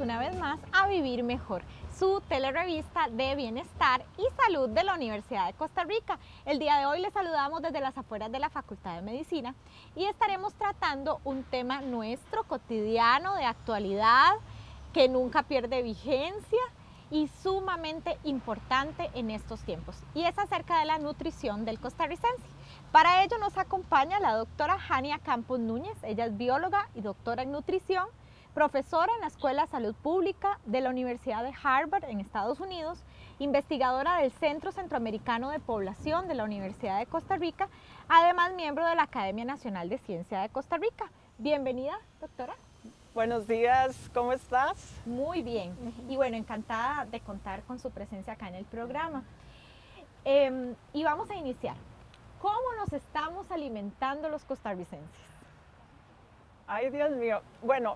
una vez más a Vivir Mejor, su telerevista de bienestar y salud de la Universidad de Costa Rica. El día de hoy les saludamos desde las afueras de la Facultad de Medicina y estaremos tratando un tema nuestro, cotidiano, de actualidad, que nunca pierde vigencia y sumamente importante en estos tiempos, y es acerca de la nutrición del costarricense. Para ello nos acompaña la doctora Jania Campos Núñez. Ella es bióloga y doctora en nutrición, profesora en la Escuela de Salud Pública de la Universidad de Harvard en Estados Unidos, investigadora del Centro Centroamericano de Población de la Universidad de Costa Rica, además miembro de la Academia Nacional de Ciencia de Costa Rica. Bienvenida, doctora. Buenos días, ¿cómo estás? Muy bien. Y bueno, encantada de contar con su presencia acá en el programa. Y vamos a iniciar. ¿Cómo nos estamos alimentando los costarricenses? Ay, Dios mío. Bueno,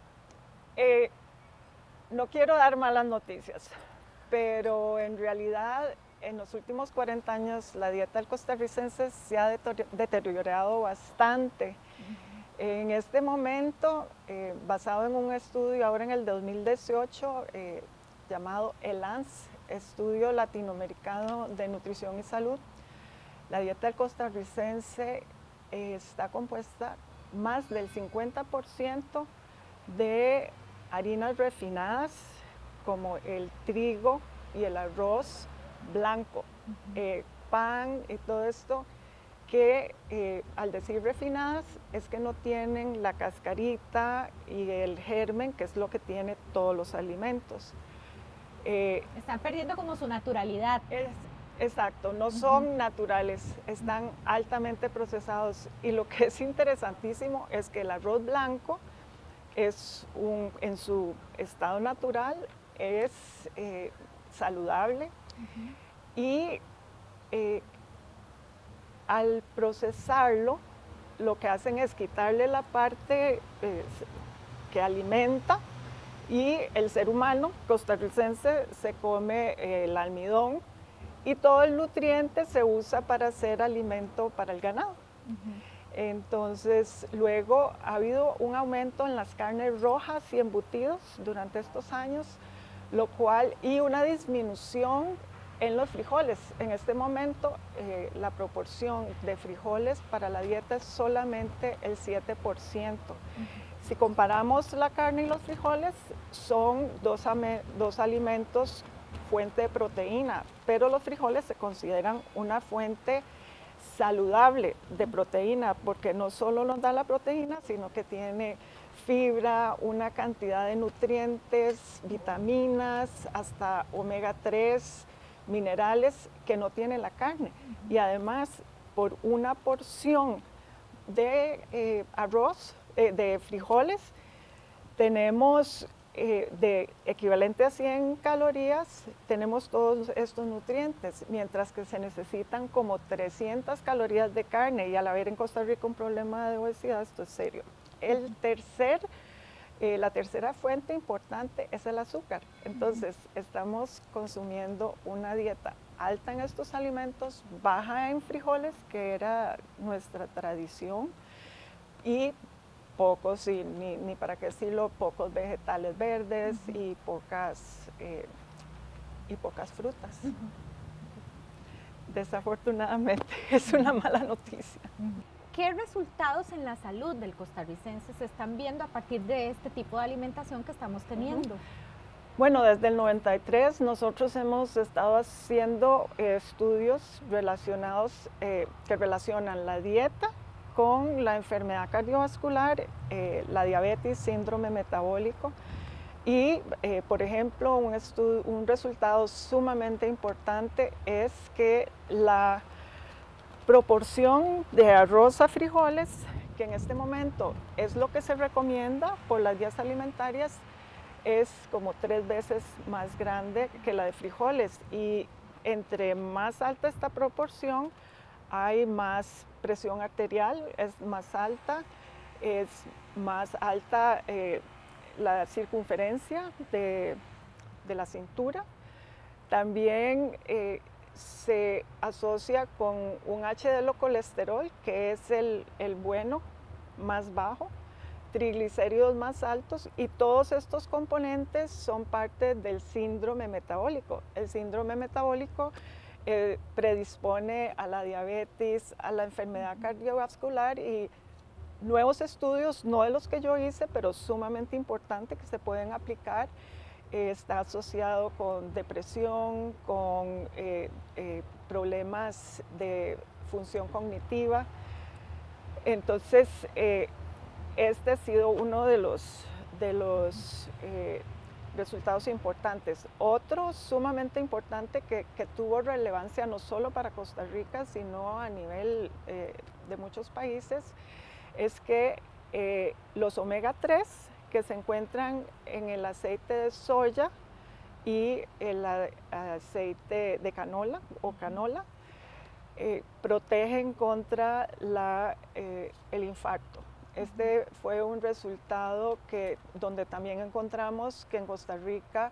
no quiero dar malas noticias, pero en realidad en los últimos 40 años la dieta del costarricense se ha deteriorado bastante. En este momento, basado en un estudio ahora en el 2018 llamado ELANS, Estudio Latinoamericano de Nutrición y Salud, la dieta del costarricense está compuesta más del 50% de harinas refinadas como el trigo y el arroz blanco, pan y todo esto, que al decir refinadas es que no tienen la cascarita y el germen, que es lo que tiene todos los alimentos. Están perdiendo como su naturalidad. Exacto, no son naturales, están altamente procesados, y lo que es interesantísimo es que el arroz blanco es en su estado natural es saludable, y al procesarlo, lo que hacen es quitarle la parte que alimenta, y el ser humano costarricense se come el almidón, y todo el nutriente se usa para hacer alimento para el ganado. Entonces, luego ha habido un aumento en las carnes rojas y embutidos durante estos años, lo cual, y una disminución en los frijoles. En este momento, la proporción de frijoles para la dieta es solamente el 7%. Si comparamos la carne y los frijoles, son dos alimentos fuente de proteína, pero los frijoles se consideran una fuente saludable de proteína, porque no solo nos da la proteína, sino que tiene fibra, una cantidad de nutrientes, vitaminas, hasta omega 3, minerales que no tiene la carne. Y además, por una porción de de frijoles, tenemos de equivalente a 100 calorías, tenemos todos estos nutrientes, mientras que se necesitan como 300 calorías de carne, y al haber en Costa Rica un problema de obesidad, esto es serio. La tercera fuente importante es el azúcar. Entonces, estamos consumiendo una dieta alta en estos alimentos, baja en frijoles, que era nuestra tradición, y pocos, y ni para qué decirlo, pocos vegetales verdes, y pocas frutas. Desafortunadamente es una mala noticia. ¿Qué resultados en la salud del costarricense se están viendo a partir de este tipo de alimentación que estamos teniendo? Bueno, desde el 93 nosotros hemos estado haciendo estudios relacionados, que relacionan la dieta con la enfermedad cardiovascular, la diabetes, síndrome metabólico, y por ejemplo un resultado sumamente importante es que la proporción de arroz a frijoles, que en este momento es lo que se recomienda por las guías alimentarias, es como 3 veces más grande que la de frijoles, y entre más alta esta proporción, hay más presión arterial, es más alta la circunferencia de la cintura. También se asocia con un HDL colesterol, que es el bueno, más bajo. triglicéridos más altos, y todos estos componentes son parte del síndrome metabólico. El síndrome metabólico predispone a la diabetes, a la enfermedad cardiovascular, y nuevos estudios, no de los que yo hice, pero sumamente importantes que se pueden aplicar, está asociado con depresión, con problemas de función cognitiva. Entonces, este ha sido uno de los resultados importantes. Otro sumamente importante que tuvo relevancia no solo para Costa Rica, sino a nivel de muchos países, es que los omega 3 que se encuentran en el aceite de soya y el aceite de canola o canola protegen contra el infarto. Este fue un resultado donde también encontramos que en Costa Rica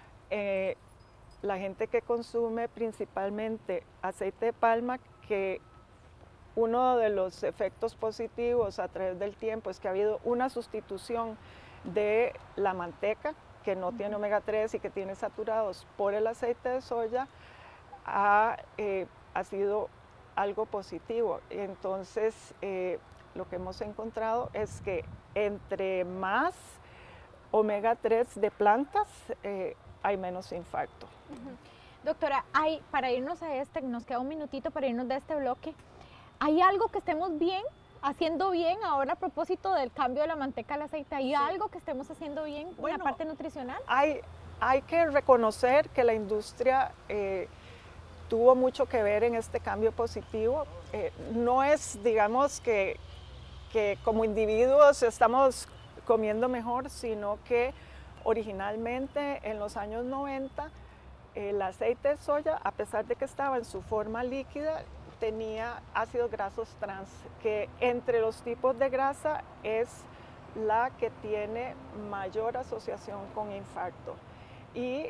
la gente que consume principalmente aceite de palma, que uno de los efectos positivos a través del tiempo es que ha habido una sustitución de la manteca, que no tiene omega 3 y que tiene saturados, por el aceite de soya, ha sido algo positivo. Entonces, lo que hemos encontrado es que entre más omega 3 de plantas, hay menos infarto. Doctora, para irnos a nos queda un minutito para irnos de este bloque. ¿Hay algo que estemos haciendo bien ahora a propósito del cambio de la manteca al aceite? ¿Hay algo que estemos haciendo bien en la parte nutricional? Hay que reconocer que la industria tuvo mucho que ver en este cambio positivo. No es, digamos, que como individuos estamos comiendo mejor, sino que originalmente en los años 90 el aceite de soya, a pesar de que estaba en su forma líquida, tenía ácidos grasos trans, que entre los tipos de grasa es la que tiene mayor asociación con infarto. Y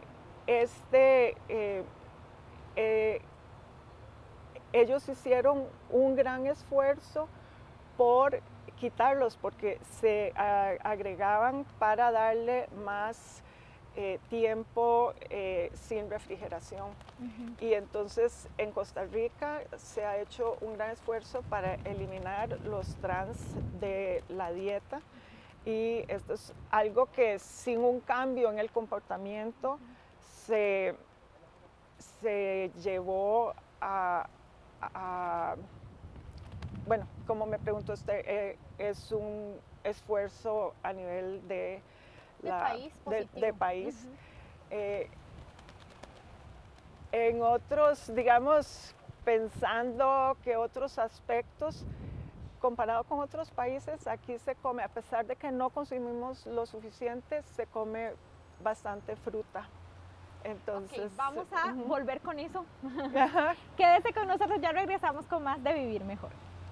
ellos hicieron un gran esfuerzo por quitarlos, porque se agregaban para darle más tiempo sin refrigeración. Y entonces en Costa Rica se ha hecho un gran esfuerzo para eliminar los trans de la dieta, y esto es algo que sin un cambio en el comportamiento se llevó bueno, como me preguntó usted, es un esfuerzo a nivel de país. En otros, digamos, pensando que otros aspectos, comparado con otros países, aquí se come, a pesar de que no consumimos lo suficiente, se come bastante fruta. Entonces, vamos a volver con eso. Quédese con nosotros, ya regresamos con más de Vivir Mejor.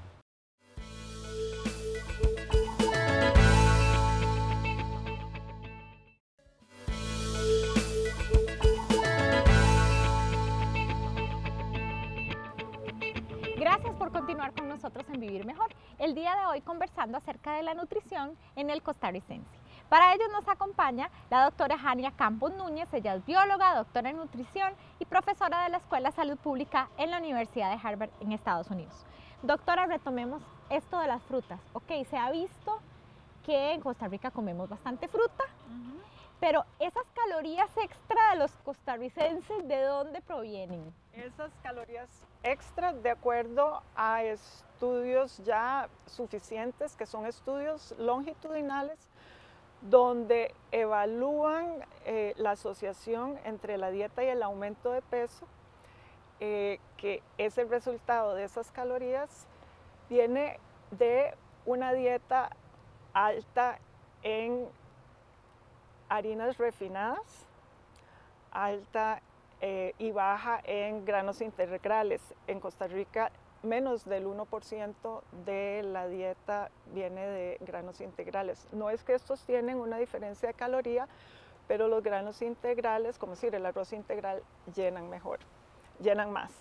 Gracias por continuar con nosotros en Vivir Mejor. El día de hoy conversando acerca de la nutrición en el costarricense. Para ello nos acompaña la doctora Jania Campos Núñez. Ella es bióloga, doctora en nutrición y profesora de la Escuela de Salud Pública en la Universidad de Harvard en Estados Unidos. Doctora, retomemos esto de las frutas. Se ha visto que en Costa Rica comemos bastante fruta, pero esas calorías extra de los costarricenses, ¿de dónde provienen? Esas calorías extra, de acuerdo a estudios ya suficientes, que son estudios longitudinales, donde evalúan la asociación entre la dieta y el aumento de peso, que es el resultado de esas calorías, viene de una dieta alta en harinas refinadas, alta y baja en granos integrales. En Costa Rica, menos del 1% de la dieta viene de granos integrales. No es que estos tienen una diferencia de caloría, pero los granos integrales, como decir el arroz integral, llenan mejor, llenan más.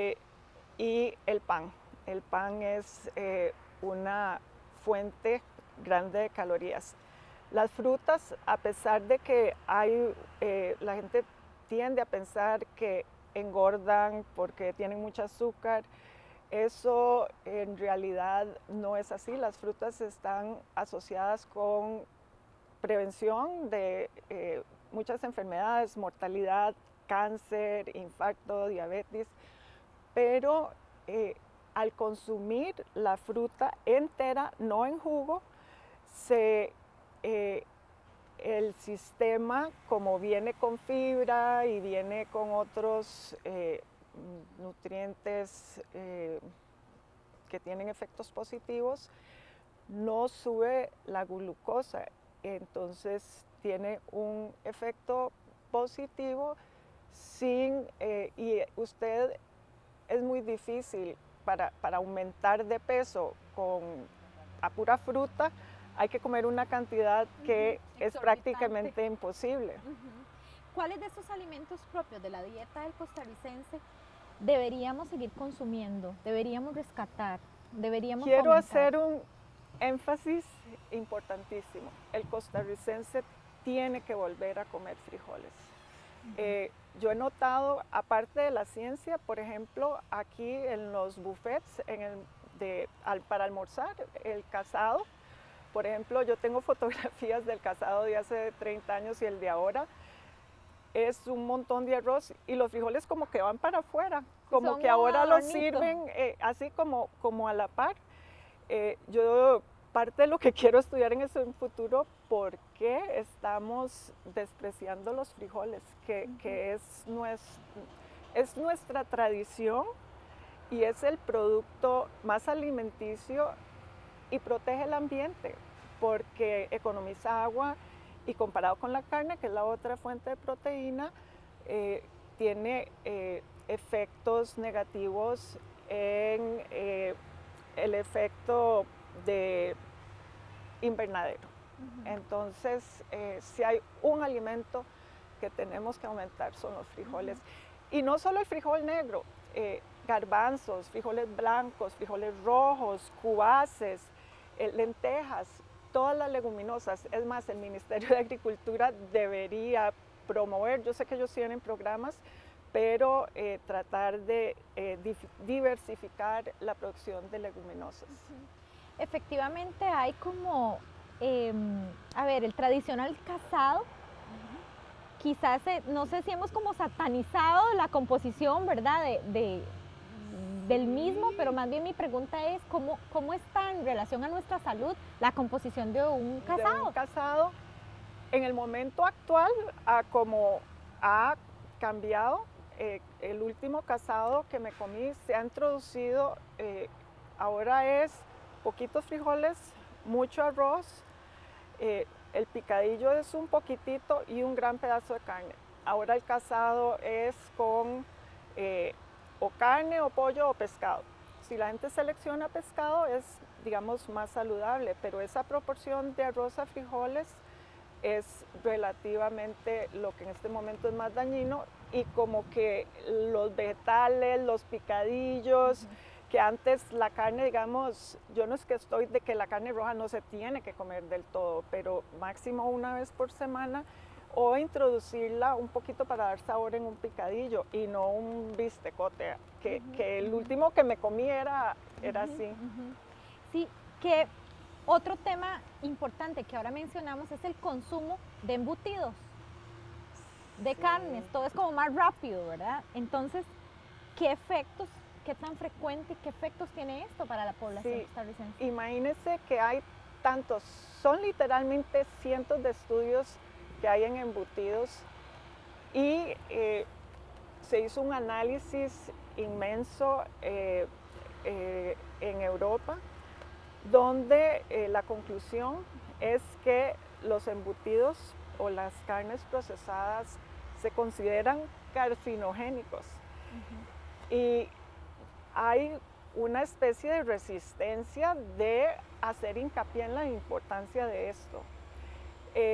Y el pan es una fuente grande de calorías. Las frutas, a pesar de que la gente tiende a pensar que engordan porque tienen mucho azúcar, eso en realidad no es así. Las frutas están asociadas con prevención de muchas enfermedades, mortalidad, cáncer, infarto, diabetes, pero al consumir la fruta entera, no en jugo, el sistema, como viene con fibra y viene con otros nutrientes que tienen efectos positivos, no sube la glucosa, entonces tiene un efecto positivo y usted es muy difícil para aumentar de peso a pura fruta. Hay que comer una cantidad que es prácticamente imposible. ¿Cuáles de esos alimentos propios de la dieta del costarricense deberíamos seguir consumiendo? ¿Deberíamos rescatar? Quiero fomentar? hacer un énfasis importantísimo. El costarricense tiene que volver a comer frijoles. Yo he notado, aparte de la ciencia, por ejemplo, aquí en los buffets para almorzar, el casado, por ejemplo, yo tengo fotografías del casado de hace 30 años y el de ahora. Es un montón de arroz y los frijoles como que van para afuera, como que ahora los sirven así como a la par. Yo parte de lo que quiero estudiar en el futuro, ¿por qué estamos despreciando los frijoles? Que es nuestra tradición y es el producto más alimenticio y protege el ambiente porque economiza agua y comparado con la carne, que es la otra fuente de proteína, tiene efectos negativos en el efecto de invernadero. Entonces, si hay un alimento que tenemos que aumentar son los frijoles. Y no solo el frijol negro, garbanzos, frijoles blancos, frijoles rojos, cubaces, lentejas, todas las leguminosas. Es más, el Ministerio de Agricultura debería promover, yo sé que ellos tienen programas, pero tratar de diversificar la producción de leguminosas. Efectivamente hay como, el tradicional casado, quizás, no sé si hemos como satanizado la composición, ¿verdad?, del mismo, pero más bien mi pregunta es, ¿cómo está en relación a nuestra salud la composición de un casado? De un casado, en el momento actual, como ha cambiado, el último casado que me comí se ha introducido, ahora es poquitos frijoles, mucho arroz, el picadillo es un poquitito y un gran pedazo de carne. Ahora el casado es con o carne o pollo o pescado. Si la gente selecciona pescado es, digamos, más saludable, pero esa proporción de arroz a frijoles es relativamente lo que en este momento es más dañino, y como que los vegetales, los picadillos, que antes la carne, digamos, yo no es que estoy de que la carne roja no se tiene que comer del todo, pero máximo una vez por semana, o introducirla un poquito para dar sabor en un picadillo y no un bistecote, que el último que me comí era así. Sí, que otro tema importante que ahora mencionamos es el consumo de embutidos, de carnes, todo es como más rápido, ¿verdad? Entonces, ¿qué tan frecuente y qué efectos tiene esto para la población costarricense? Imagínense que hay son literalmente cientos de estudios que hay en embutidos, y se hizo un análisis inmenso en Europa, donde la conclusión es que los embutidos o las carnes procesadas se consideran carcinogénicos. Y hay una especie de resistencia de hacer hincapié en la importancia de esto.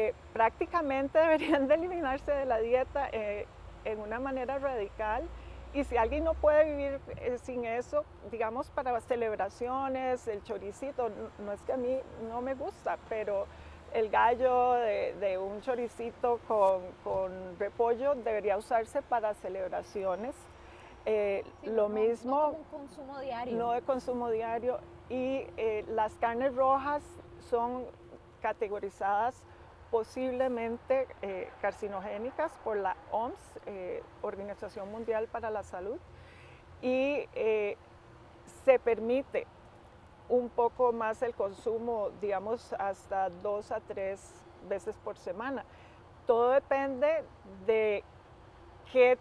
Prácticamente deberían de eliminarse de la dieta en una manera radical, Y si alguien no puede vivir sin eso, digamos para celebraciones, el choricito, no es que a mí no me gusta, pero el gallo de un choricito con repollo debería usarse para celebraciones. Sí, Lo mismo, no como un consumo diario. no de consumo diario. Y las carnes rojas son categorizadas posiblemente carcinogénicas por la OMS, Organización Mundial para la Salud, y se permite un poco más el consumo, digamos, hasta 2 a 3 veces por semana. Todo depende de qué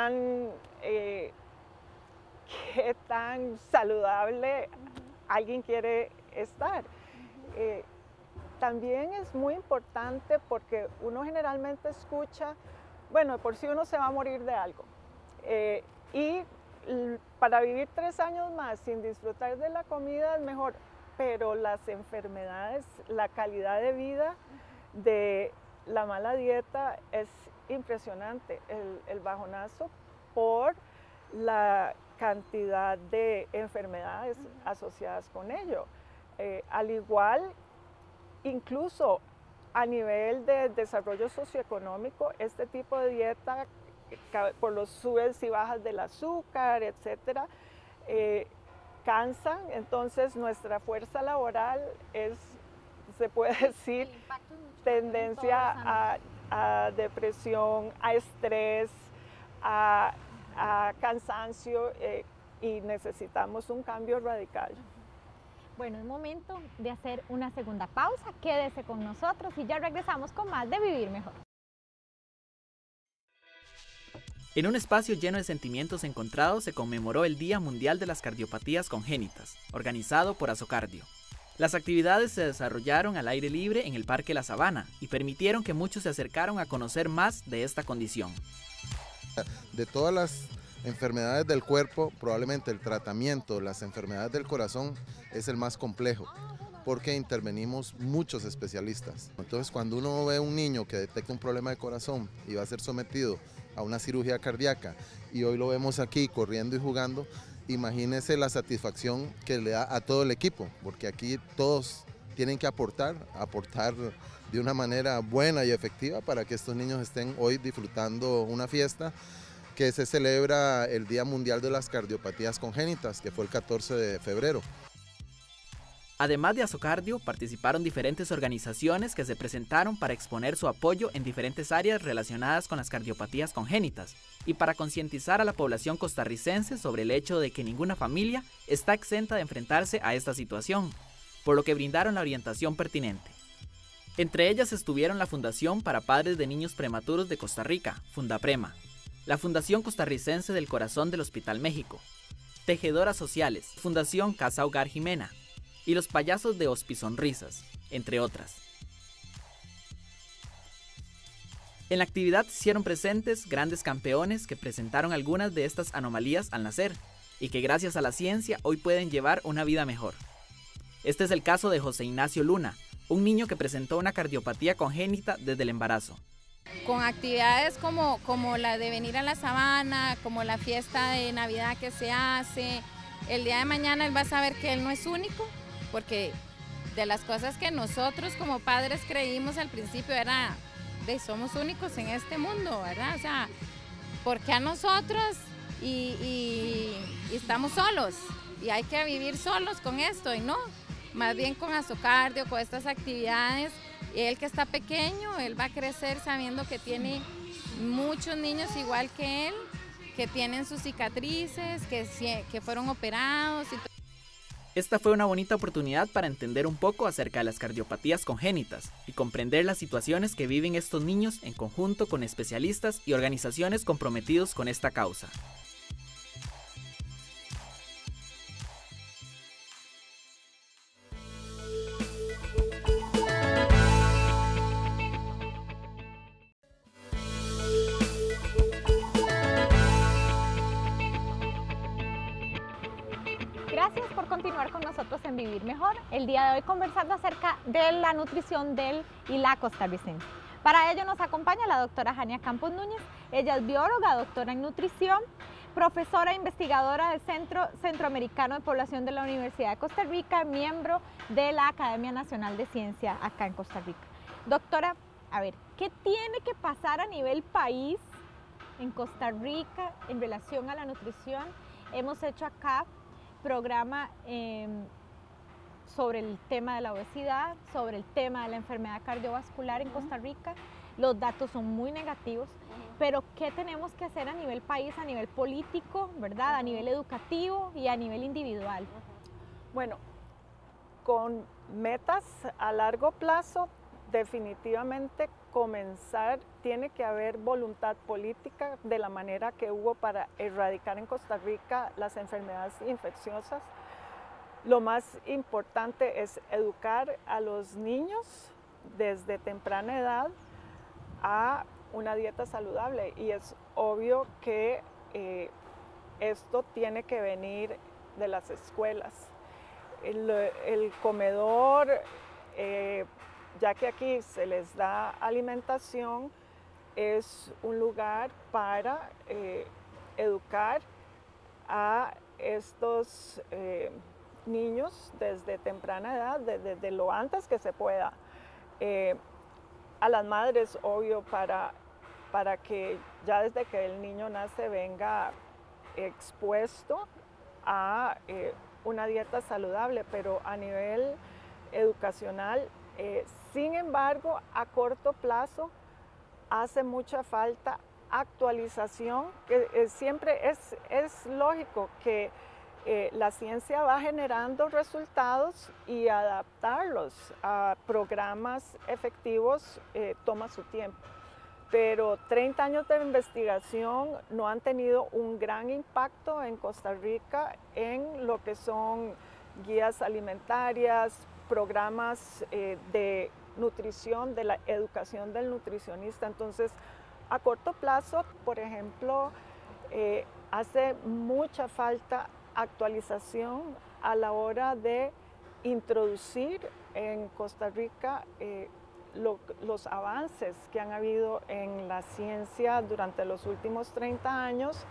tan saludable alguien quiere estar. También es muy importante porque uno generalmente escucha, bueno, por si uno se va a morir de algo. Y para vivir 3 años más sin disfrutar de la comida es mejor, pero las enfermedades, la calidad de vida de la mala dieta es impresionante, el bajonazo por la cantidad de enfermedades asociadas con ello. Al igual, incluso a nivel de desarrollo socioeconómico, este tipo de dieta, por los subes y bajas del azúcar, etcétera, cansan. Entonces nuestra fuerza laboral es, se puede decir, tendencia a depresión, a estrés, a cansancio, y necesitamos un cambio radical. Bueno, es momento de hacer una segunda pausa. Quédese con nosotros y ya regresamos con más de Vivir Mejor. En un espacio lleno de sentimientos encontrados se conmemoró el Día Mundial de las Cardiopatías Congénitas, organizado por Asocardio. Las actividades se desarrollaron al aire libre en el Parque La Sabana y permitieron que muchos se acercaran a conocer más de esta condición. De todas las enfermedades del cuerpo, probablemente el tratamiento de las enfermedades del corazón es el más complejo, porque intervenimos muchos especialistas. Entonces, cuando uno ve a un niño que detecta un problema de corazón y va a ser sometido a una cirugía cardíaca, y hoy lo vemos aquí corriendo y jugando, imagínese la satisfacción que le da a todo el equipo, porque aquí todos tienen que aportar de una manera buena y efectiva para que estos niños estén hoy disfrutando una fiesta que se celebra el Día Mundial de las Cardiopatías Congénitas, que fue el 14 de febrero. Además de Asocardio, participaron diferentes organizaciones que se presentaron para exponer su apoyo en diferentes áreas relacionadas con las cardiopatías congénitas y para concientizar a la población costarricense sobre el hecho de que ninguna familia está exenta de enfrentarse a esta situación, por lo que brindaron la orientación pertinente. Entre ellas estuvieron la Fundación para Padres de Niños Prematuros de Costa Rica, Fundaprema, la Fundación Costarricense del Corazón del Hospital México, Tejedoras Sociales, Fundación Casa Hogar Jimena y los Payasos de Hospisonrisas, entre otras. En la actividad se hicieron presentes grandes campeones que presentaron algunas de estas anomalías al nacer y que gracias a la ciencia hoy pueden llevar una vida mejor. Este es el caso de José Ignacio Luna, un niño que presentó una cardiopatía congénita desde el embarazo. Con actividades como la de venir a la sabana, como la fiesta de Navidad que se hace, el día de mañana él va a saber que él no es único, porque de las cosas que nosotros como padres creímos al principio era de somos únicos en este mundo, ¿verdad? O sea, ¿por qué a nosotros y estamos solos? Y hay que vivir solos con esto, y no, más bien con Asocardio, con estas actividades. Él que está pequeño, él va a crecer sabiendo que tiene muchos niños igual que él, que tienen sus cicatrices, que fueron operados. Esta fue una bonita oportunidad para entender un poco acerca de las cardiopatías congénitas y comprender las situaciones que viven estos niños en conjunto con especialistas y organizaciones comprometidos con esta causa. Gracias por continuar con nosotros en Vivir Mejor. El día de hoy conversando acerca de la nutrición y la costarricense. Para ello nos acompaña la doctora Jania Campos Núñez. Ella es bióloga, doctora en nutrición, profesora e investigadora del Centro Centroamericano de Población de la Universidad de Costa Rica, miembro de la Academia Nacional de Ciencia acá en Costa Rica. Doctora, a ver, ¿qué tiene que pasar a nivel país en Costa Rica en relación a la nutrición? Hemos hecho acá programa sobre el tema de la obesidad, sobre el tema de la enfermedad cardiovascular en Costa Rica. Los datos son muy negativos, pero ¿qué tenemos que hacer a nivel país, a nivel político, ¿verdad? A nivel educativo y a nivel individual. Bueno, con metas a largo plazo, definitivamente comenzar, tiene que haber voluntad política de la manera que hubo para erradicar en Costa Rica las enfermedades infecciosas. Lo más importante es educar a los niños desde temprana edad a una dieta saludable, y es obvio que esto tiene que venir de las escuelas. El comedor, ya que aquí se les da alimentación, es un lugar para educar a estos niños desde temprana edad, desde lo antes que se pueda. A las madres, obvio, para que ya desde que el niño nace venga expuesto a una dieta saludable, pero a nivel educacional, sin embargo, a corto plazo hace mucha falta actualización, que siempre es lógico que la ciencia va generando resultados, y adaptarlos a programas efectivos toma su tiempo. Pero 30 años de investigación no han tenido un gran impacto en Costa Rica en lo que son guías alimentarias, programas de nutrición, de la educación del nutricionista. Entonces, a corto plazo, por ejemplo, hace mucha falta actualización a la hora de introducir en Costa Rica los avances que han habido en la ciencia durante los últimos 30 años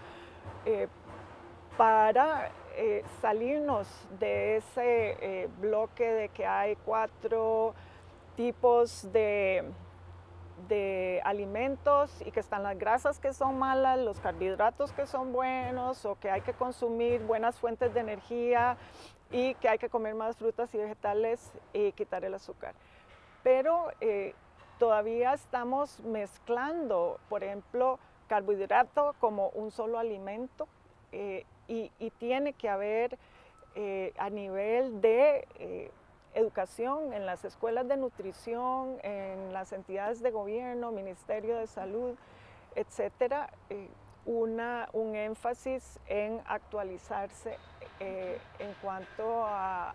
para salirnos de ese bloque de que hay 4 tipos de alimentos, y que están las grasas que son malas, los carbohidratos que son buenos, o que hay que consumir buenas fuentes de energía y que hay que comer más frutas y vegetales y quitar el azúcar. Pero todavía estamos mezclando, por ejemplo, carbohidrato como un solo alimento, y tiene que haber a nivel de educación en las escuelas de nutrición, en las entidades de gobierno, Ministerio de Salud, etcétera, un énfasis en actualizarse en cuanto a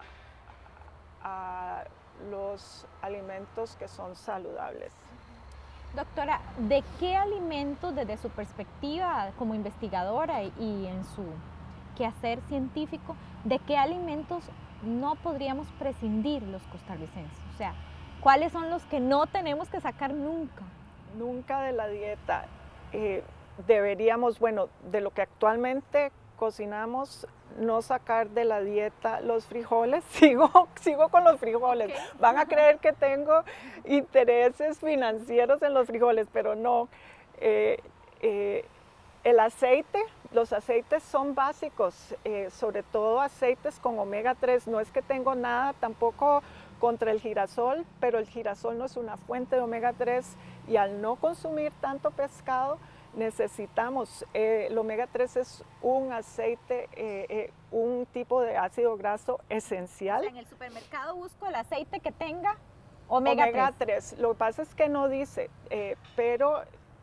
los alimentos que son saludables. Doctora, ¿de qué alimentos, desde su perspectiva como investigadora y en su quehacer científico, de qué alimentos no podríamos prescindir los costarricenses? O sea, ¿cuáles son los que no tenemos que sacar nunca? Nunca de la dieta. Deberíamos, bueno, de lo que actualmente cocinamos, no sacar de la dieta los frijoles. Sigo con los frijoles. Okay. Van a creer que tengo intereses financieros en los frijoles, pero no. El aceite, los aceites son básicos, sobre todo aceites con omega 3. No es que tengo nada tampoco contra el girasol, pero el girasol no es una fuente de omega 3, y al no consumir tanto pescado, necesitamos, el omega 3 es un aceite, un tipo de ácido graso esencial. O sea, en el supermercado busco el aceite que tenga omega 3. Lo que pasa es que no dice, pero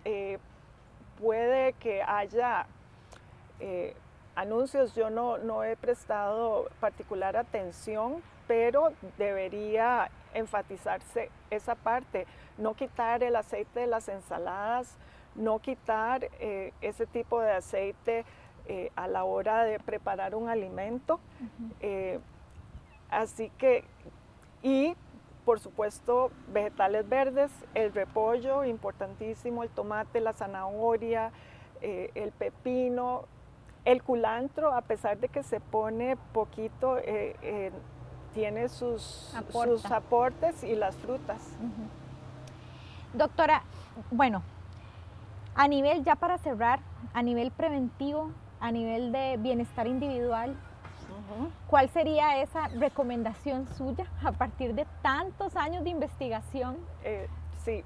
puede que haya anuncios. Yo no he prestado particular atención, pero debería enfatizarse esa parte, no quitar el aceite de las ensaladas, no quitar ese tipo de aceite a la hora de preparar un alimento. Así que, y por supuesto, vegetales verdes, el repollo, importantísimo, el tomate, la zanahoria, el pepino, El culantro, a pesar de que se pone poquito, tiene sus aportes y las frutas. Doctora, bueno, a nivel, ya para cerrar, a nivel preventivo, a nivel de bienestar individual, ¿cuál sería esa recomendación suya a partir de tantos años de investigación? Sí,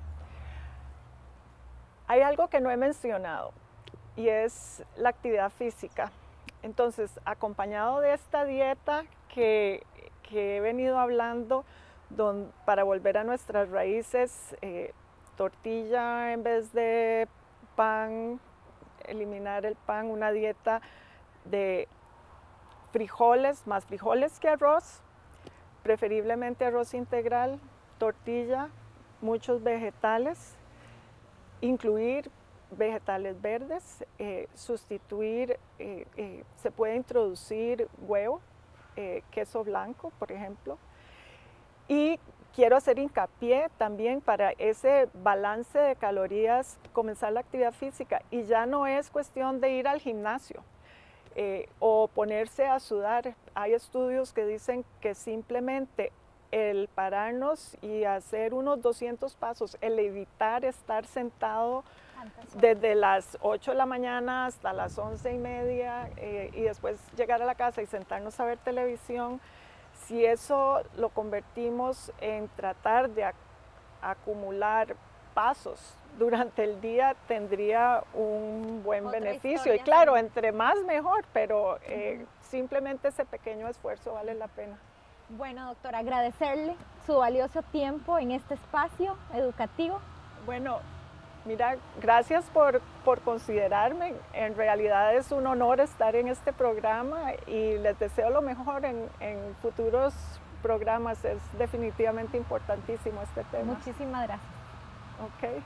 hay algo que no he mencionado y es la actividad física. Entonces, acompañado de esta dieta que he venido hablando, para volver a nuestras raíces, tortilla en vez de pan, eliminar el pan, una dieta de frijoles, más frijoles que arroz, preferiblemente arroz integral, tortilla, muchos vegetales, incluir vegetales verdes, sustituir, se puede introducir huevo, queso blanco, por ejemplo, y quiero hacer hincapié también para ese balance de calorías, comenzar la actividad física, y ya no es cuestión de ir al gimnasio o ponerse a sudar. Hay estudios que dicen que simplemente el pararnos y hacer unos 200 pasos, el evitar estar sentado desde las 8 de la mañana hasta las 11:30 y después llegar a la casa y sentarnos a ver televisión, si eso lo convertimos en tratar de acumular pasos durante el día, tendría un buen beneficio. Y claro, entre más mejor, pero simplemente ese pequeño esfuerzo vale la pena. Bueno, doctora, agradecerle su valioso tiempo en este espacio educativo. Bueno, mira, gracias por considerarme. En realidad es un honor estar en este programa y les deseo lo mejor en futuros programas. Es definitivamente importantísimo este tema. Muchísimas gracias. Ok.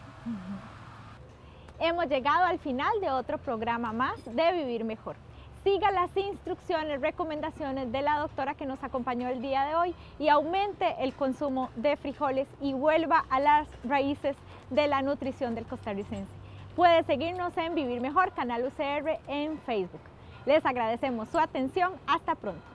Hemos llegado al final de otro programa más de Vivir Mejor. Siga las instrucciones, recomendaciones de la doctora que nos acompañó el día de hoy y aumente el consumo de frijoles y vuelva a las raíces de la nutrición del costarricense. Puede seguirnos en Vivir Mejor, Canal UCR en Facebook. Les agradecemos su atención. Hasta pronto.